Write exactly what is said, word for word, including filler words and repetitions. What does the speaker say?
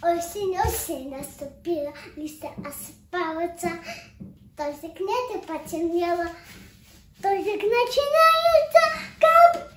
Осень, осень наступила, листья осыпаются. Дождик нет и потемнело. Дождик начинается, кап,